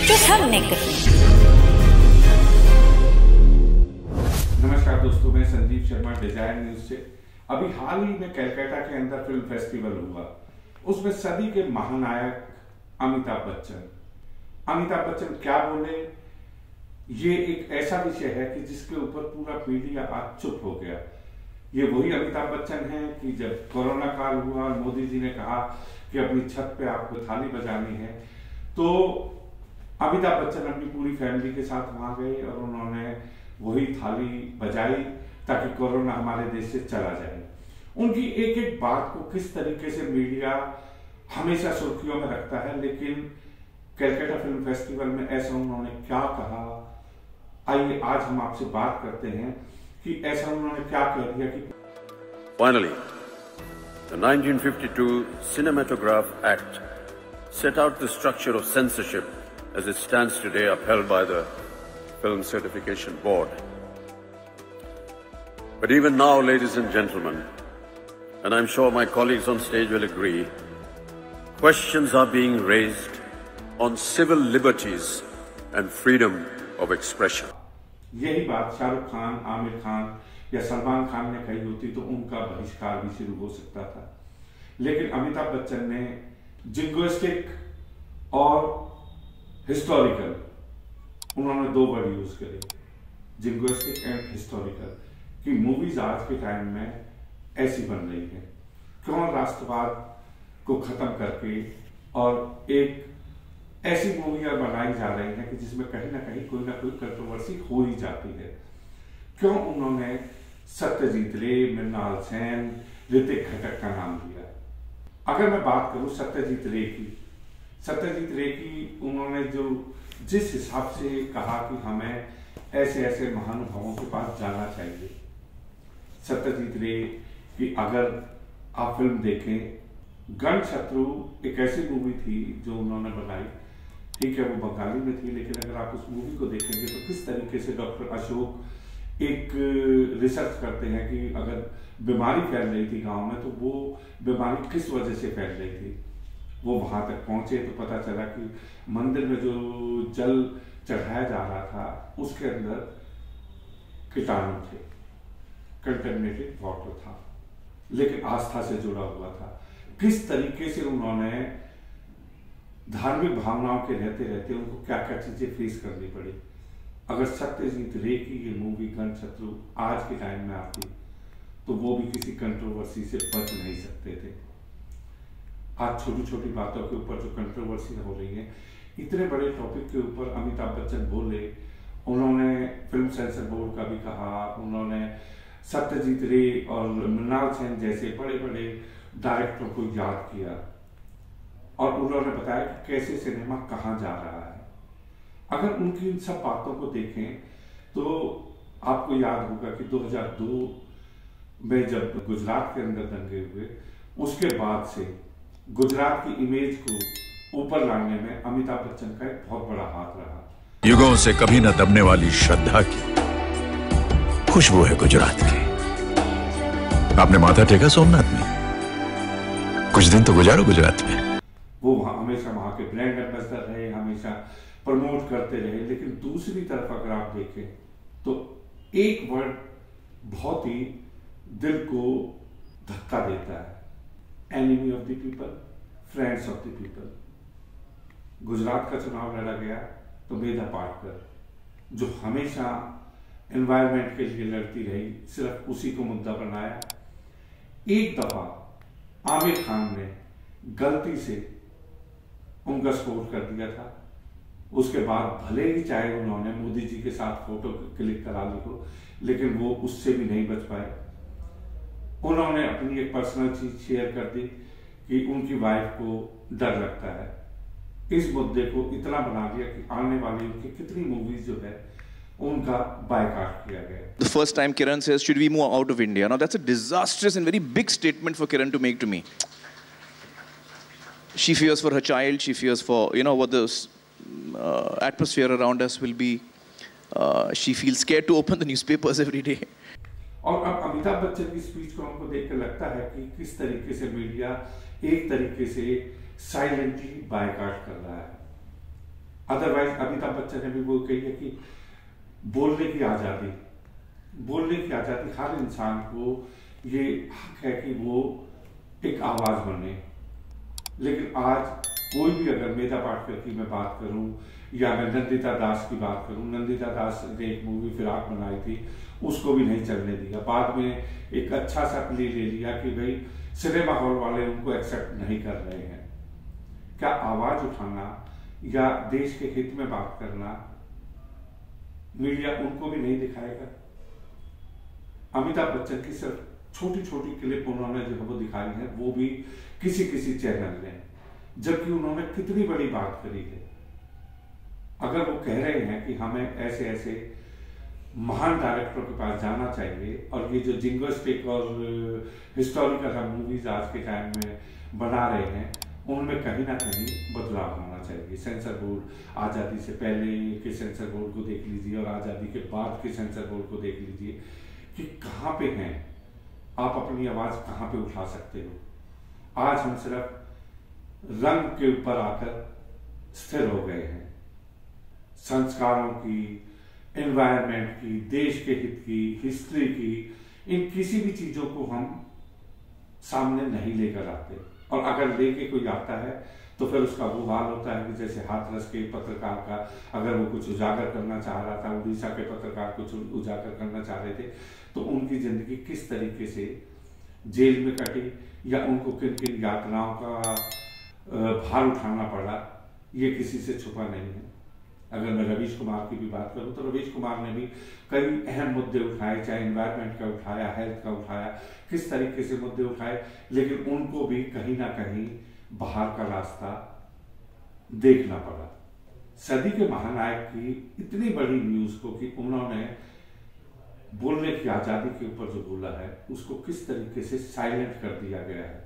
जो हमने कही। नमस्कार दोस्तों, मैं संजीव शर्मा डिजायर न्यूज से। अभी हाल ही में कलकत्ता के अंदर फिल्म फेस्टिवल हुआ। उसमें सदी के महानायक अमिताभ बच्चन क्या बोले, ये एक ऐसा विषय है कि जिसके ऊपर पूरा मीडिया आज चुप हो गया। ये वही अमिताभ बच्चन हैं कि जब कोरोना काल हुआ और मोदी जी ने कहा कि अपनी छत पे आपको थाली बजानी है, तो अमिताभ बच्चन अपनी पूरी फैमिली के साथ वहां गए और उन्होंने वही थाली बजाई ताकि कोरोना हमारे देश से चला जाए। उनकी एक एक बात को किस तरीके से मीडिया हमेशा सुर्खियों में रखता है, लेकिन कलकत्ता फिल्म फेस्टिवल में ऐसा उन्होंने क्या कहा, आइए आज हम आपसे बात करते हैं कि ऐसा उन्होंने क्या कह दिया कि Finally, the 1952 Cinematograph Act set out the structure of censorship as it stands today, upheld by the Film Certification Board. But even now, ladies and gentlemen, and I'm sure my colleagues on stage will agree, questions are being raised on civil liberties and freedom of expression. यही बात शाहरुख खान, आमिर खान या सलमान खान ने कही होती तो उनका बहिष्कार भी शुरू हो सकता था, लेकिन अमिताभ बच्चन ने जिंगोइस्टिक और हिस्टोरिकल, उन्होंने दो वर्ड यूज करे, जिंगोइस्टिक एंड हिस्टोरिकल, कि मूवीज आज के टाइम में ऐसी बन रही है। क्यों राष्ट्रवाद को खत्म करके और एक ऐसी मूवियां बनाई जा रही हैं कि जिसमें कहीं ना कोई कंट्रोवर्सी हो ही जाती है। क्यों उन्होंने सत्यजीत रे, मृणाल सेन, ऋतिक घटक का नाम लिया? अगर मैं बात करूं सत्यजीत रे की उन्होंने जिस हिसाब से कहा कि हमें ऐसे ऐसे महानुभावों के पास जाना चाहिए। सत्यजीत रे की अगर आप फिल्म देखें, गणशत्रु एक ऐसी मूवी थी जो उन्होंने बनाई, ठीक है वो बंगाली में थी, लेकिन अगर आप उस मूवी को देखेंगे तो किस तरीके से डॉक्टर अशोक एक रिसर्च करते हैं कि अगर बीमारी फैल रही थी गांव में तो वो बीमारी किस वजह से फैल रही थी। वो वहां तक पहुंचे तो पता चला कि मंदिर में जो जल चढ़ाया जा रहा था उसके अंदर कीटाणु थे, कंटेमिनेटेड वाटर था, लेकिन आस्था से जुड़ा हुआ था। किस तरीके से उन्होंने धार्मिक भावनाओं के रहते रहते उनको क्या क्या चीजें फेस करनी पड़ी। अगर सत्यजीत रे की ये मूवी गणशत्रु आज के टाइम में आती तो वो भी किसी कंट्रोवर्सी से बच नहीं सकते थे। आज छोटी छोटी बातों के ऊपर जो कंट्रोवर्सी हो रही है, इतने बड़े टॉपिक के ऊपर अमिताभ बच्चन बोले। उन्होंने फिल्म सेंसर बोर्ड का भी कहा, उन्होंने सत्यजीत रे और मृणाल सेन जैसे बड़े बड़े डायरेक्टरों को याद किया और उन्होंने बताया कि कैसे सिनेमा कहाँ जा रहा है। अगर उनकी इन सब बातों को देखें तो आपको याद होगा कि 2002 में जब गुजरात के अंदर दंगे हुए, उसके बाद से गुजरात की इमेज को ऊपर लाने में अमिताभ बच्चन का एक बहुत बड़ा हाथ रहा। युगों से कभी न दबने वाली श्रद्धा की खुशबू है गुजरात की। आपने माथा टेका सोमनाथ में, कुछ दिन तो गुजारो गुजरात में। वो हमेशा वहां के ब्रांड एम्बेसडर रहे, हमेशा प्रमोट करते रहे, लेकिन दूसरी तरफ अगर आप देखें तो एक वर्ड बहुत ही दिल को धक्का देता है, enemy of the people, friends of the people. Gujarat का चुनाव लड़ा गया तो मेधा पाटकर, जो हमेशा एनवायरमेंट के लिए लड़ती रही, सिर्फ उसी को मुद्दा बनाया। एक दफा आमिर खान ने गलती से उनका सपोर्ट कर दिया था, उसके बाद भले ही चाहे उन्होंने मोदी जी के साथ फोटो क्लिक करा ली हो, लेकिन वो उससे भी नहीं बच पाए। उन्होंने अपनी एक पर्सनल चीज शेयर कर दी कि उनकी वाइफ को डर लगता है। इस मुद्दे को इतना बना दिया कि आने वाली उनकी कितनी मूवीज जो है उनका बायकॉट किया गया। The first time Kiran says, should we move out of India? Now that's a disastrous and very big statement for Kiran to make to me. She fears for her child, she fears for, what the atmosphere around us will be. She feels scared to open the newspapers every day. और अब अमिताभ बच्चन की speech को हमको देखकर लगता है कि किस तरीके से मीडिया एक तरीके से साइलेंटली बायकॉट कर रहा है। अदरवाइज अमिताभ बच्चन ने भी वो कही है कि बोलने की आज़ादी हर इंसान को ये हक है कि वो एक आवाज़ बने। लेकिन आज कोई भी, अगर मेधा पाटकर की मैं बात करूं या मैं नंदिता दास की बात करूं, नंदिता दास ने एक मूवी फिराक बनाई थी, उसको भी नहीं चलने दिया। बाद में एक अच्छा सा प्ले ले लिया कि भाई सिनेमा हॉल वाले उनको एक्सेप्ट नहीं कर रहे हैं। क्या आवाज उठाना या देश के हित में बात करना मीडिया उनको भी नहीं दिखाएगा? अमिताभ बच्चन की सिर्फ छोटी छोटी क्लिप उन्होंने जो वो दिखाई है, वो भी किसी चैनल ने, जबकि उन्होंने कितनी बड़ी बात करी है। अगर वो कह रहे हैं कि हमें ऐसे ऐसे महान डायरेक्टरों के पास जाना चाहिए और ये जो जिंगोस्टिक और हिस्टोरिकल हम मूवीज आज के टाइम में बना रहे हैं, उनमें कहीं ना कहीं बदलाव होना चाहिए। सेंसर बोर्ड, आज़ादी से पहले के सेंसर बोर्ड को देख लीजिए और आज़ादी के बाद के सेंसर बोर्ड को देख लीजिए कि कहाँ पे हैं आप, अपनी आवाज़ कहाँ पे उठा सकते हो। आज हम सिर्फ रंग के ऊपर आकर स्थिर हो गए हैं। संस्कारों की, एनवायरनमेंट की, देश के हित की, हिस्ट्री की, इन किसी भी चीजों को हम सामने नहीं लेकर आते। और अगर लेके कोई आता है तो फिर उसका वो हाल होता है कि जैसे हाथरस के पत्रकार का, अगर वो कुछ उजागर करना चाह रहा था, उड़ीसा के पत्रकार कुछ उजागर करना चाह रहे थे, तो उनकी जिंदगी किस तरीके से जेल में कटी या उनको किन किन यातनाओं का भार उठाना पड़ा, ये किसी से छुपा नहीं है। अगर मैं रवीश कुमार की भी बात करूं तो रवीश कुमार ने भी कई अहम मुद्दे उठाए, चाहे एनवायरनमेंट का उठाया, हेल्थ का उठाया, किस तरीके से मुद्दे उठाए, लेकिन उनको भी कहीं ना कहीं बाहर का रास्ता देखना पड़ा। सदी के महानायक की इतनी बड़ी न्यूज को कि उन्होंने बोलने की आजादी के ऊपर जो बोला है, उसको किस तरीके से साइलेंट कर दिया गया है।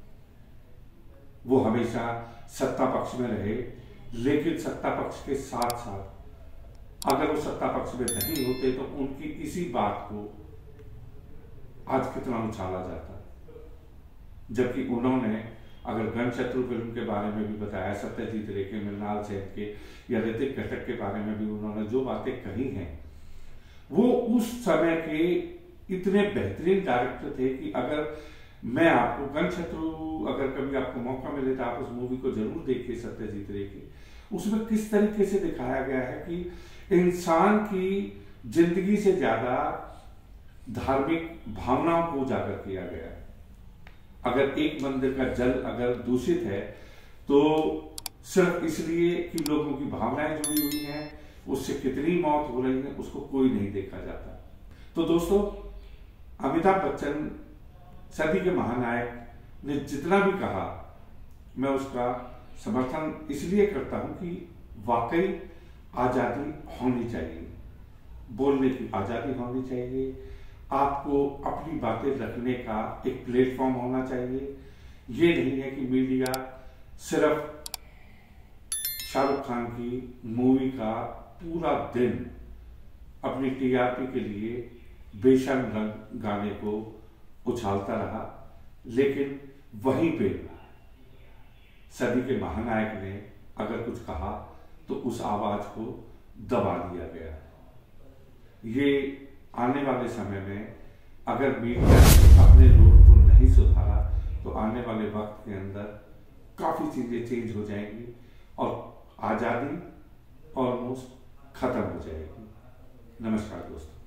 वो हमेशा सत्ता पक्ष में रहे, लेकिन सत्ता पक्ष के साथ साथ अगर वो सत्ता पक्ष में नहीं होते तो उनकी इसी बात को आज कितना उछाला जाता। जबकि उन्होंने अगर गनशत्रु फिल्म के बारे में भी बताया, सत्यजीत रे के, मृणाल सेन के या ऋतिक घटक के बारे में भी उन्होंने जो बातें कही हैं, वो उस समय के इतने बेहतरीन डायरेक्टर थे कि अगर मैं आपको गनशत्रु, अगर कभी आपको मौका मिले तो आप उस मूवी को जरूर देखिए, सत्यजीत रे की। उसमें किस तरीके से दिखाया गया है कि इंसान की जिंदगी से ज्यादा धार्मिक भावनाओं को उजागर किया गया है। अगर एक मंदिर का जल अगर दूषित है तो सिर्फ इसलिए कि लोगों की भावनाएं जुड़ी हुई हैं, उससे कितनी मौत हो रही है उसको कोई नहीं देखा जाता। तो दोस्तों, अमिताभ बच्चन सदी के महानायक ने जितना भी कहा, मैं उसका समर्थन इसलिए करता हूं कि वाकई आजादी होनी चाहिए, बोलने की आजादी होनी चाहिए, आपको अपनी बातें रखने का एक प्लेटफॉर्म होना चाहिए। ये नहीं है कि मीडिया सिर्फ शाहरुख खान की मूवी का पूरा दिन अपनी टीआरपी के लिए बेशर्म गाने को उछालता रहा, लेकिन वहीं पे सदी के महानायक ने अगर कुछ कहा तो उस आवाज को दबा दिया गया। ये आने वाले समय में अगर मीडिया ने अपने रोल को नहीं सुधारा तो आने वाले वक्त के अंदर काफी चीजें चेंज हो जाएंगी और आजादी ऑलमोस्ट खत्म हो जाएगी। नमस्कार दोस्तों।